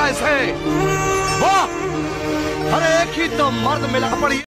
कैसे? वाह, अरे एक ही तो मर्द मिला पड़ी।